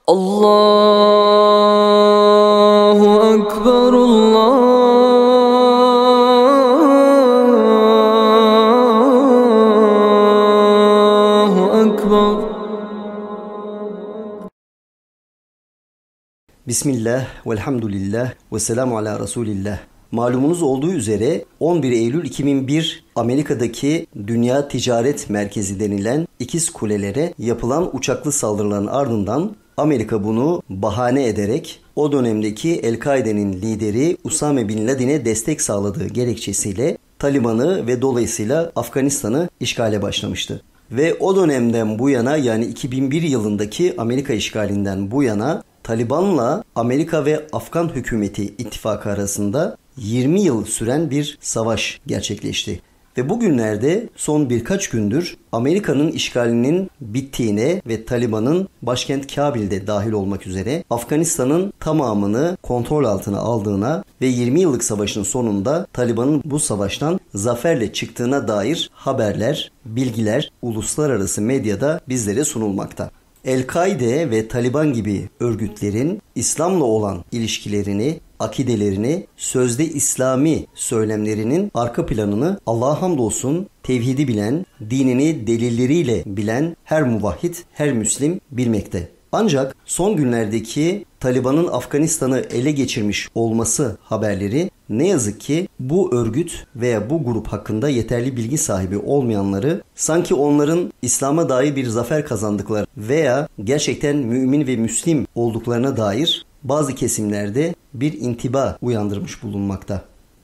Allahu Ekber, Allahu Ekber. Bismillah, velhamdülillah, ve selamu ala Resulillah. Malumunuz olduğu üzere 11 Eylül 2001 Amerika'daki Dünya Ticaret Merkezi denilen İkiz Kulelere yapılan uçaklı saldırıların ardından Amerika bunu bahane ederek o dönemdeki El-Kaide'nin lideri Usame Bin Laden'e destek sağladığı gerekçesiyle Taliban'ı ve dolayısıyla Afganistan'ı işgale başlamıştı. Ve o dönemden bu yana, yani 2001 yılındaki Amerika işgalinden bu yana Taliban'la Amerika ve Afgan hükümeti ittifakı arasında 20 yıl süren bir savaş gerçekleşti. Ve bugünlerde son birkaç gündür Amerika'nın işgalinin bittiğine ve Taliban'ın başkent Kabil'de dahil olmak üzere Afganistan'ın tamamını kontrol altına aldığına ve 20 yıllık savaşın sonunda Taliban'ın bu savaştan zaferle çıktığına dair haberler, bilgiler uluslararası medyada bizlere sunulmakta. El-Kaide ve Taliban gibi örgütlerin İslam'la olan ilişkilerini, akidelerini, sözde İslami söylemlerinin arka planını Allah'a hamdolsun tevhidi bilen, dinini delilleriyle bilen her muvahhid, her Müslim bilmekte. Ancak son günlerdeki Taliban'ın Afganistan'ı ele geçirmiş olması haberleri ne yazık ki bu örgüt veya bu grup hakkında yeterli bilgi sahibi olmayanları sanki onların İslam'a dair bir zafer kazandıkları veya gerçekten mümin ve Müslim olduklarına dair bazı kesimlerde bir intiba uyandırmış bulunmakta.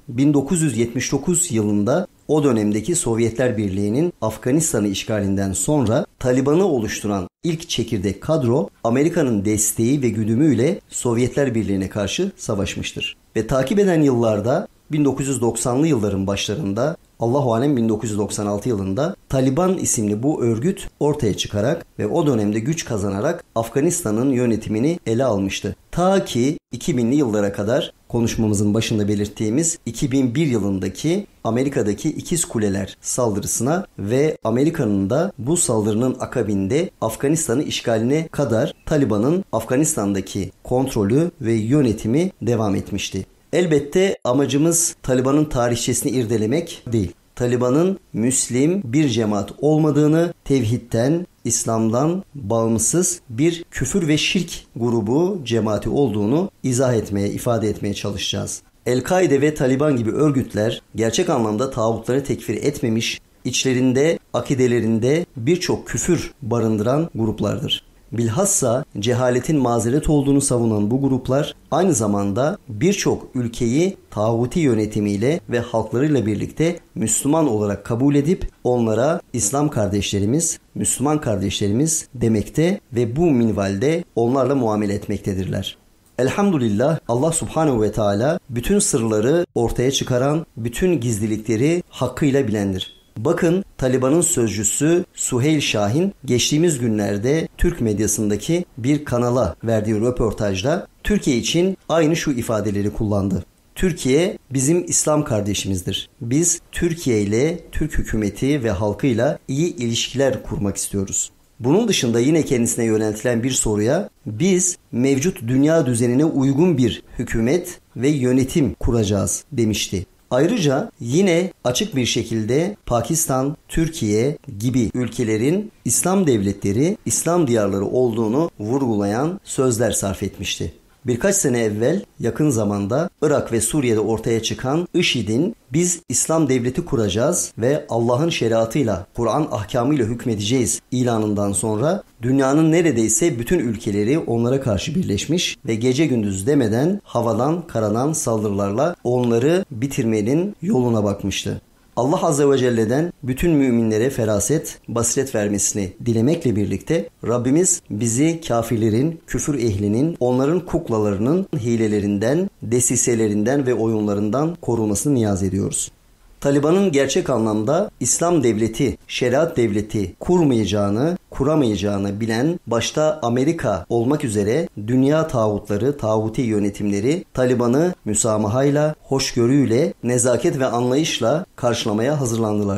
1979 yılında o dönemdeki Sovyetler Birliği'nin Afganistan'ı işgalinden sonra Taliban'ı oluşturan ilk çekirdek kadro Amerika'nın desteği ve güdümüyle Sovyetler Birliği'ne karşı savaşmıştır. Ve takip eden yıllarda 1990'lı yılların başlarında, Allahu alem 1996 yılında Taliban isimli bu örgüt ortaya çıkarak ve o dönemde güç kazanarak Afganistan'ın yönetimini ele almıştı. Ta ki 2000'li yıllara kadar konuşmamızın başında belirttiğimiz 2001 yılındaki Amerika'daki İkiz Kuleler saldırısına ve Amerika'nın da bu saldırının akabinde Afganistan'ı işgaline kadar Taliban'ın Afganistan'daki kontrolü ve yönetimi devam etmişti. Elbette amacımız Taliban'ın tarihçesini irdelemek değil. Taliban'ın Müslim bir cemaat olmadığını, tevhidden, İslam'dan bağımsız bir küfür ve şirk grubu, cemaati olduğunu izah etmeye, ifade etmeye çalışacağız. El-Kaide ve Taliban gibi örgütler gerçek anlamda tağutları tekfir etmemiş, içlerinde, akidelerinde birçok küfür barındıran gruplardır. Bilhassa cehaletin mazeret olduğunu savunan bu gruplar aynı zamanda birçok ülkeyi tağuti yönetimiyle ve halklarıyla birlikte Müslüman olarak kabul edip onlara İslam kardeşlerimiz, Müslüman kardeşlerimiz demekte ve bu minvalde onlarla muamele etmektedirler. Elhamdülillah Allah Subhanahu ve Teala bütün sırları ortaya çıkaran, bütün gizlilikleri hakkıyla bilendir. Bakın Taliban'ın sözcüsü Süheyl Şahin geçtiğimiz günlerde Türk medyasındaki bir kanala verdiği röportajda Türkiye için aynı şu ifadeleri kullandı. Türkiye bizim İslam kardeşimizdir. Biz Türkiye ile, Türk hükümeti ve halkıyla iyi ilişkiler kurmak istiyoruz. Bunun dışında yine kendisine yöneltilen bir soruya biz mevcut dünya düzenine uygun bir hükümet ve yönetim kuracağız demişti. Ayrıca yine açık bir şekilde Pakistan, Türkiye gibi ülkelerin İslam devletleri, İslam diyarları olduğunu vurgulayan sözler sarf etmişti. Birkaç sene evvel yakın zamanda Irak ve Suriye'de ortaya çıkan IŞİD'in biz İslam devleti kuracağız ve Allah'ın şeriatıyla, Kur'an ahkamıyla hükmedeceğiz ilanından sonra dünyanın neredeyse bütün ülkeleri onlara karşı birleşmiş ve gece gündüz demeden havadan karadan saldırılarla onları bitirmenin yoluna bakmıştı. Allah Azze ve Celle'den bütün müminlere feraset, basiret vermesini dilemekle birlikte Rabbimiz bizi kafirlerin, küfür ehlinin, onların kuklalarının hilelerinden, desiselerinden ve oyunlarından korumasını niyaz ediyoruz. Taliban'ın gerçek anlamda İslam devleti, şeriat devleti kurmayacağını, kuramayacağını bilen başta Amerika olmak üzere dünya tağutları, tağuti yönetimleri Taliban'ı müsamahayla, hoşgörüyle, nezaket ve anlayışla karşılamaya hazırlandılar.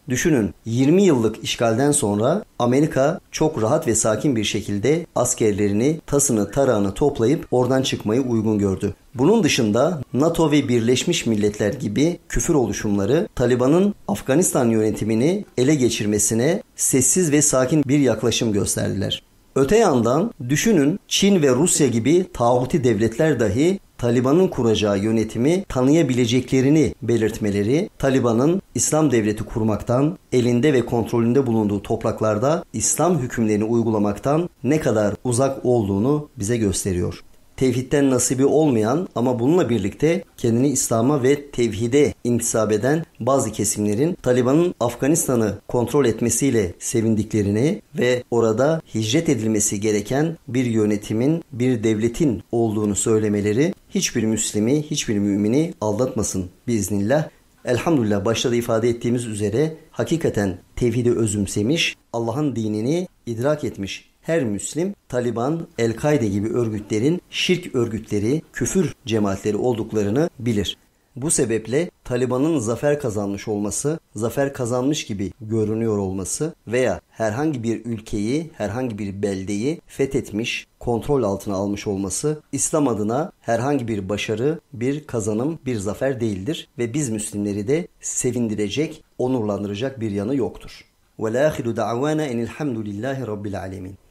Düşünün, 20 yıllık işgalden sonra Amerika çok rahat ve sakin bir şekilde askerlerini, tasını, tarağını toplayıp oradan çıkmayı uygun gördü. Bunun dışında NATO ve Birleşmiş Milletler gibi küfür oluşumları Taliban'ın Afganistan yönetimini ele geçirmesine sessiz ve sakin bir yaklaşım gösterdiler. Öte yandan düşünün, Çin ve Rusya gibi tağuti devletler dahi Taliban'ın kuracağı yönetimi tanıyabileceklerini belirtmeleri, Taliban'ın İslam devleti kurmaktan, elinde ve kontrolünde bulunduğu topraklarda İslam hükümlerini uygulamaktan ne kadar uzak olduğunu bize gösteriyor. Tevhidden nasibi olmayan ama bununla birlikte kendini İslam'a ve tevhide intisap eden bazı kesimlerin Taliban'ın Afganistan'ı kontrol etmesiyle sevindiklerini ve orada hicret edilmesi gereken bir yönetimin, bir devletin olduğunu söylemeleri hiçbir Müslimi, hiçbir mümini aldatmasın biiznillah. Elhamdülillah, başta da ifade ettiğimiz üzere hakikaten tevhidi özümsemiş, Allah'ın dinini idrak etmiş her Müslim, Taliban, El-Kaide gibi örgütlerin şirk örgütleri, küfür cemaatleri olduklarını bilir. Bu sebeple Taliban'ın zafer kazanmış olması, zafer kazanmış gibi görünüyor olması veya herhangi bir ülkeyi, herhangi bir beldeyi fethetmiş, kontrol altına almış olması İslam adına herhangi bir başarı, bir kazanım, bir zafer değildir ve biz Müslimleri de sevindirecek, onurlandıracak bir yanı yoktur. وَالْآخِرُ دَعْوَانَا اَنِ الْحَمْدُ لِلّٰهِ رَبِّ الْعَالَمِينَ.